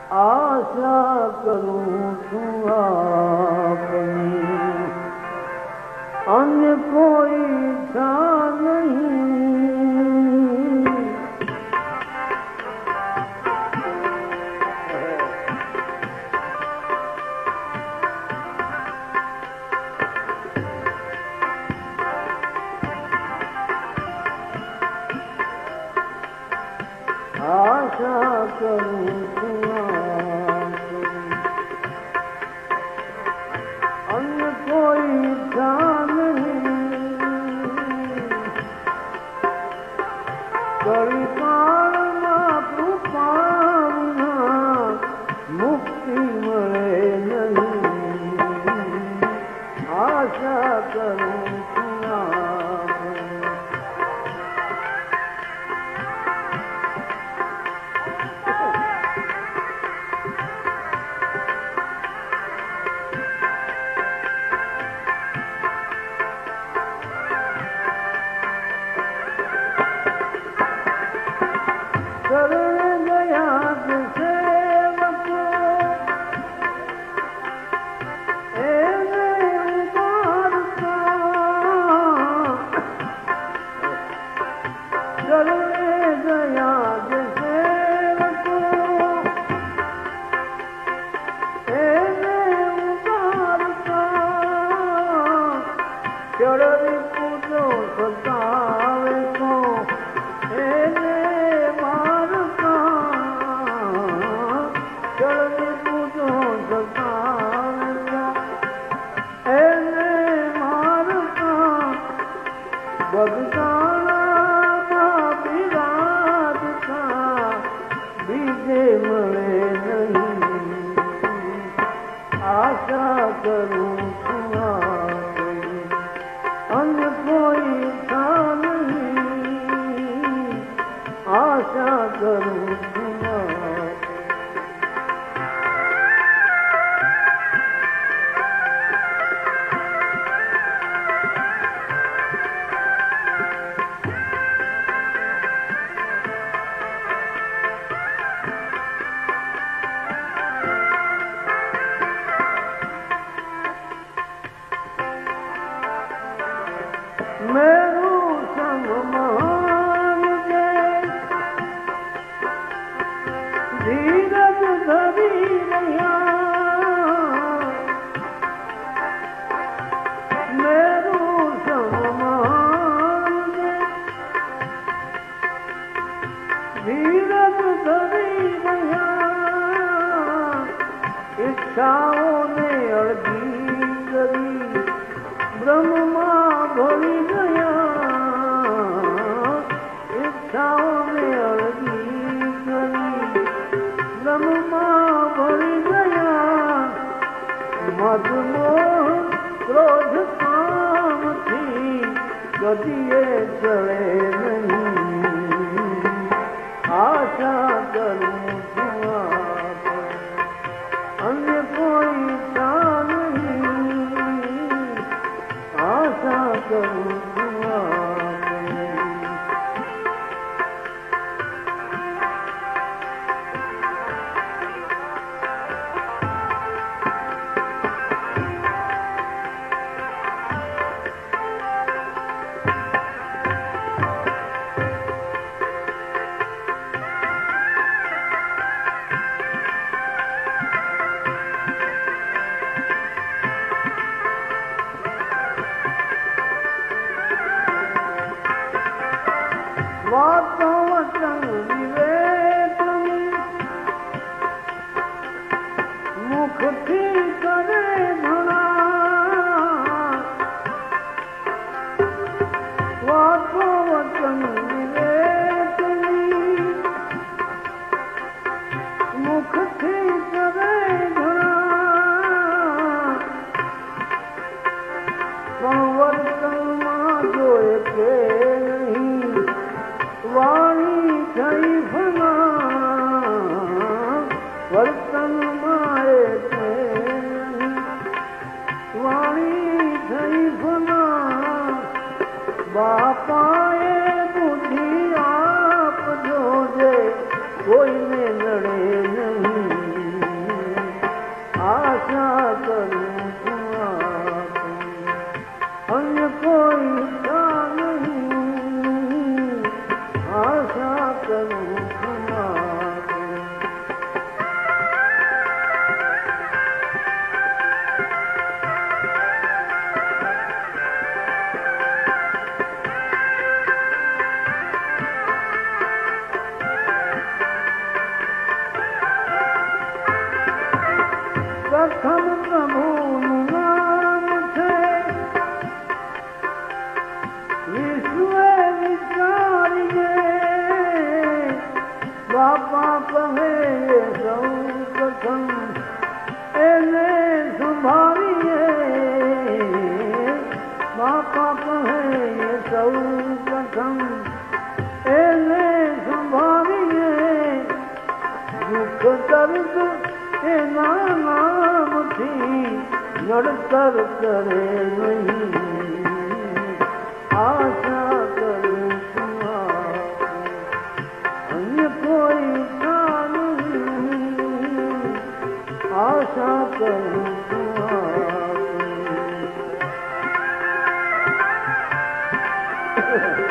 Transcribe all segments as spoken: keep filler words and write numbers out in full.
आशा करूं छूं आपनी, अन्य कोई इच्छा नहीं। आशा करूं छूं अन्य कोई इच्छा नहीं। कलिकालમાં કૃપા વિના મુક્તિ મળે નહીં। આશા કરું છું शरण गया सेवको एने उबारता। शरण गया सेवको एने उबारता। चढ़ी पूजो सतावे को एने બગદાણા બિરાજતા બીજે મળે નહીં। આશા કરું છું અન્ય કોઈ ઈચ્છા નહીં। આશા કરું છું મેરું સંગમાન દે ધીરજ ધરી રહ્યા। મેરું સંગમાન દે ધીરજ ધરી રહ્યા। ઈચ્છાઓને અડધી કરી બ્રહ્મમાં ભળી ગયા। ઈચ્છાઓને અડધી કરી બ્રહ્મમાં ભળી ગયા। મદમોહ ક્રોધ કામથી ગતિએ ચડે નહીં। આશા કરું છું અન્ય કોઈ ઈચ્છા નહીં। આશા કરું છું વાતો વચન વિવેકની મુખથી કરે ઘણા। વાતો વચન વિવેકની મુખથી કરે ઘણા। પણ વર્તનમાં જોએ કે વાણી થઈ ફના। વર્તનમાં એટલે વાણી થઈ ફના। બાપાએ બુદ્ધિ આપજો જે કોઈને નડે નહીં। प्रथम प्रभु नाम से विश्व विचारिए बापा कहे ये सौ प्रथम एने संभालिए बापा कहे ये सौ प्रथम एने संभालिए दुख दर्द एना नाम थी नड़तर करे नहीं आशा करूं तुम्हारी अन्य कोई था नहीं आशा करूं तुम्हारी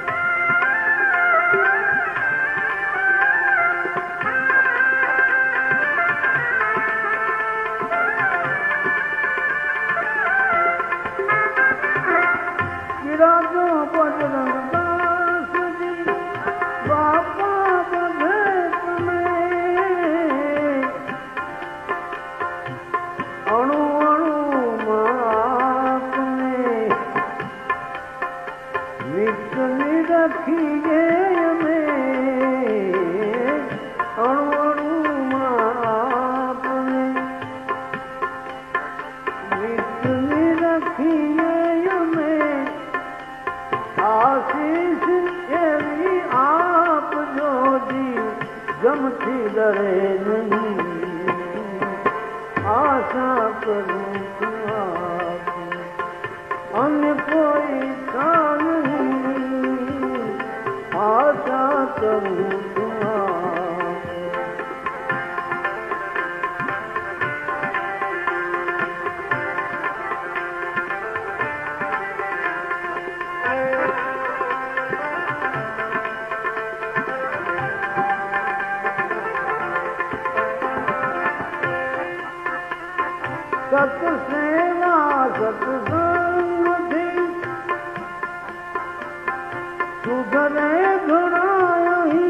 राजो बजरंग दास जी बापा बधेत में अणु अणु माप में नित निरखिए में अणु अणु माप में नित निरखिए आशीष एवी आप जो जी जमती डरे नहीं आशा करूं तुम्हारी अन्य कोई था नहीं आशा करूं सत्सेवा सत्संग थी सुधरे घुराई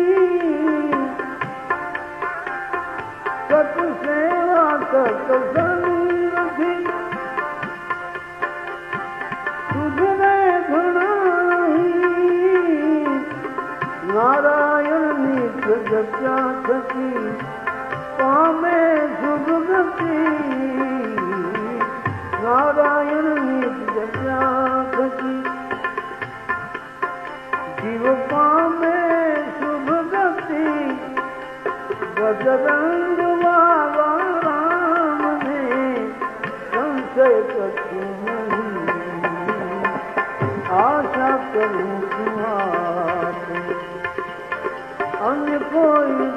सत्सेवा सत्संग थी सुधरे घुराई नारायण नीत जप्या थकी पामे शुभ गति नारायण नित्य जागति जीव पामे शुभ गति बजरंग वाला राम ने संशय कछु नहीं आशा करूं तुम्हारी अन्य कोई